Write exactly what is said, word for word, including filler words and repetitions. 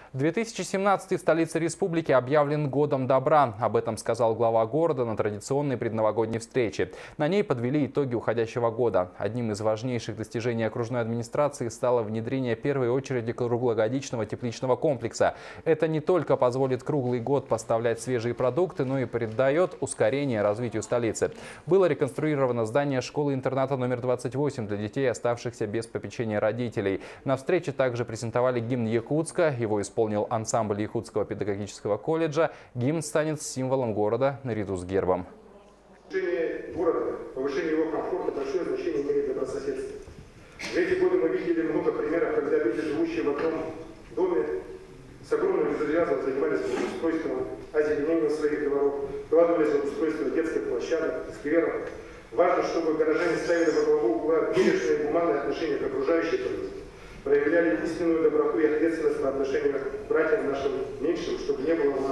две тысячи семнадцатый в столице республики объявлен годом добра. Об этом сказал глава города на традиционной предновогодней встрече. На ней подвели итоги уходящего года. Одним из важнейших достижений окружной администрации стало внедрение первой очереди круглогодичного тепличного комплекса. Это не только позволит круглый год поставлять свежие продукты, но и придает ускорение развитию столицы. Было реконструировано здание школы-интерната номер двадцать восемь для детей, оставшихся без попечения родителей. На встрече также презентовали гимн Якутска. Его исполнили Исполнил ансамбль Якутского педагогического колледжа. Гимн станет символом города наряду с гербом. Повышение города, повышение его комфорта большое значение имеет для добрососедства. За эти годы мы видели много примеров, когда люди, живущие в одном доме, с огромным энтузиазмом занимались устройством, озеленением своих дворов, вкладывались в устройство детских площадок, скверов. Важно, чтобы горожане ставили во главу угла бережное и гуманное отношение к окружающей природе, проявляли истинную доброту и ответственность по отношению к братьям нашим меньшим, чтобы не было